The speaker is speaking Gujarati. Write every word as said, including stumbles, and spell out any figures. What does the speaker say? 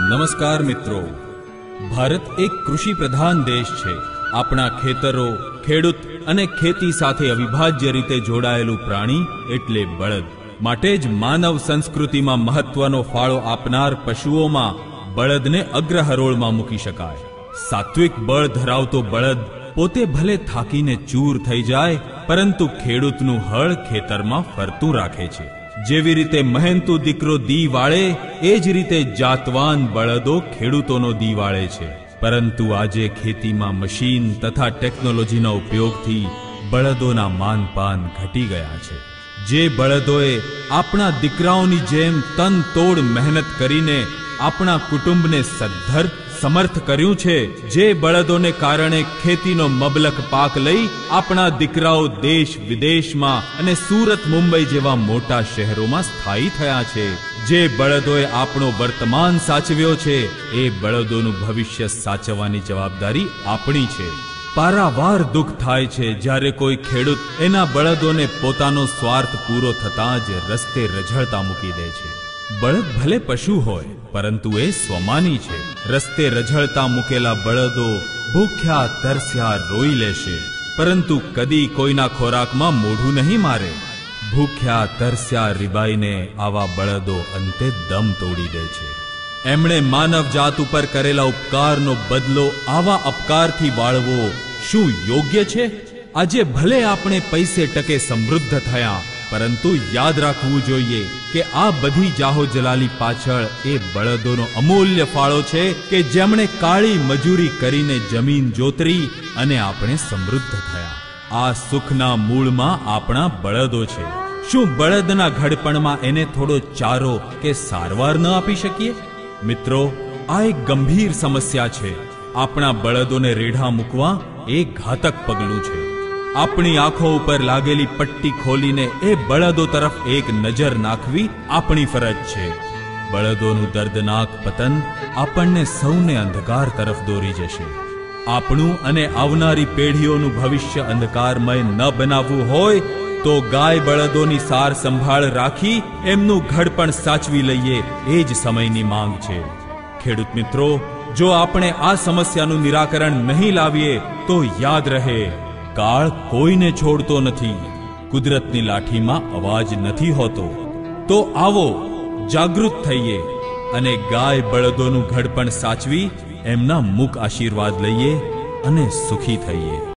નમસ્કાર મિત્રો, ભારત એક કૃષિ પ્રધાન દેશ છે। આપણા ખેતરો, ખેડૂત અને ખેતી સાથે અવિભાજ્ય રીતે જોડાયેલું પ્રાણી એટલે બળદ। માટે જ માનવ સંસ્કૃતિમાં મહત્વનો ફાળો આપનાર પશુઓમાં બળદને અગ્રહરોળમાં મૂકી શકાય। સાત્વિક બળ ધરાવતો બળદ પોતે ભલે થાકીને ચૂર થઈ જાય, પરંતુ ખેડૂતનું હળ ખેતરમાં ફરતું રાખે છે। જેવી રીતે મહેનતુ દીકરો દી વાળે, એ જ રીતે જાતવાન બળદો ખેડૂતોનો દી વાળે છે। પરંતુ આજે ખેતીમાં મશીન તથા ટેકનોલોજીના ઉપયોગથી બળદોના માનપાન ઘટી ગયા છે। જે બળદોએ આપણા દીકરાઓની જેમ તન તોડ મહેનત કરીને આપણા કુટુંબને સદ્ધર સમર્થ કર્યું છે, જે બળદોને કારણે ખેતીનો મબલક પાક લઈ આપણા દીકરાઓ દેશ વિદેશમાં અને સુરત મુંબઈ જેવા મોટા શહેરોમાં સ્થાયી થયા છે। જે બળદોએ આપણો વર્તમાન સાચવ્યો છે, એ બળદોનું ભવિષ્ય સાચવવાની જવાબદારી આપણી છે। પારાવાર દુઃખ થાય છે જ્યારે કોઈ ખેડૂત એના બળદોને પોતાનો સ્વાર્થ પૂરો થતાં જ રસ્તે રઝળતા મૂકી દે છે। બળદ ભલે પશુ હોય, પરંતુ એ સ્વમાની છે। રસ્તે રઝળતા મૂકેલા બળદો ભૂખ્યા તરસ્યા રોઈ લેશે, પરંતુ કદી કોઈના ખોરાકમાં મોઢું નહીં મારે। ભૂખ્યા તરસ્યા રીબાઈને આવા બળદો અંતે દમ તોડી દે છે। એમણે માનવ જાત ઉપર કરેલા ઉપકારનો બદલો આવા અપકારથી વાળવો શું યોગ્ય છે? આજે ભલે આપણે પૈસે ટકે સમૃદ્ધ થયા, પરંતુ યાદ રાખવું જોઈએ કે આ બધી જાહો જલાલી પાછળ એ બળદોનો અમૂલ્ય ફાળો છે કે જેમણે કાળી મજૂરી કરીને જમીન જોતરી અને આપણે સમૃદ્ધ થયા। આ સુખના મૂળમાં આપણા બળદો છે। શું બળદના ઘડપણમાં એને થોડો ચારો કે સારવાર ન આપી શકીએ? મિત્રો, આ એક ગંભીર સમસ્યા છે। આપણા બળદોને રેઢા મૂકવા એ ઘાતક પગલું છે। આપણી આંખો ઉપર લાગેલી પટ્ટી ખોલીને એ બળદો તરફ એક નજર નાખવી આપણી ફરજ છે। બળદોનું દર્દનાક પતન આપણને સૌને અંધકાર તરફ દોરી જશે। આપણું અને આવનારી પેઢીઓનું ભવિષ્ય અંધકારમય ન બનાવવું હોય તો ગાય બળદોની સાર સંભાળ રાખી એમનું ઘડપણ સાચવી લઈએ, એ જ સમયની માંગ છે। ખેડૂત મિત્રો, જો આપણે આ સમસ્યાનું નિરાકરણ નહીં લાવીએ તો યાદ રહે, કાળ કોઈને છોડતો નથી, કુદરતની લાઠીમાં અવાજ નથી હોતો। તો આવો જાગૃત થઈએ અને ગાય બળદોનું ઘડપણ સાચવી એમના મુખ આશીર્વાદ લઈએ અને સુખી થઈએ।